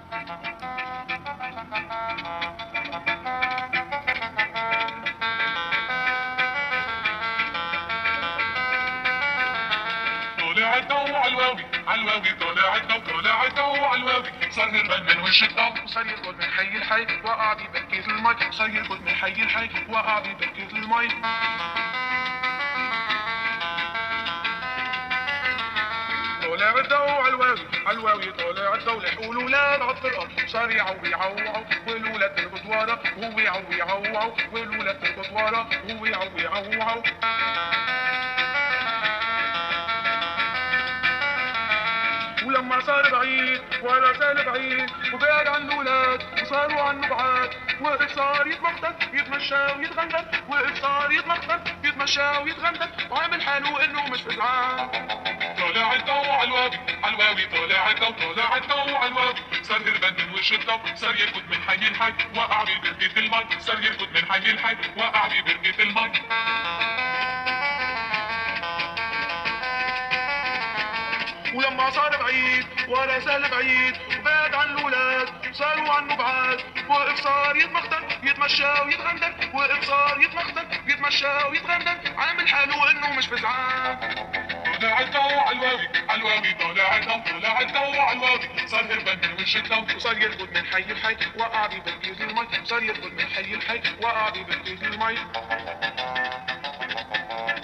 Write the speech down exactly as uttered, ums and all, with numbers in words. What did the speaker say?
طلع الضو علواوي علواوي، طلع الضو طلع الضو علواوي، صار هربان من وش الضو، صار يركض من حي الحي، وقع ببركة المي، صار يركض من حي الحي، وقع ببركة المي. طلع الضو علواوي علواوي، طلع الضو لحقوا الولاد عالطرقة، صار يعوي يعوعو والولاد تركض ورا، وهو يعوي يعوعو والولاد تركض ورا، وهو يعوي يعوعو. ولما صار بعيد ورا سال بعيد وبعد عن الولاد وصاروا عنه بعاد، وقف صار يتمخطر يتمشى ويتغندر، وقف صار يتمخطر يتمشى ويتغندر، وعامل حاله انه مش فزعان. طلع الضو علواوي علواوي، طلع الضو طلع الضو علواوي، صار هربان من وش الضو، صار يركض من حي الحي، وقع ببركة المي، صار يركض من حي الحي، وقع ببركة المي. ولما صار بعيد ورا سال بعيد وبعد عن الولاد صاروا عنه بعاد، وقف صار يتمخطر يتمشى ويتغندر، وقف صار يتمخطر يتمشى ويتغندر، عامل حاله انه مش فزعان. طلع الضو علواوي علواوي، طلع الضو طلع الضو علواوي، صار هربان من وش الضو، وصار يركض من حي الحي، وقع ببركة المي، صار يركض من حي الحي، وقع ببركة المي.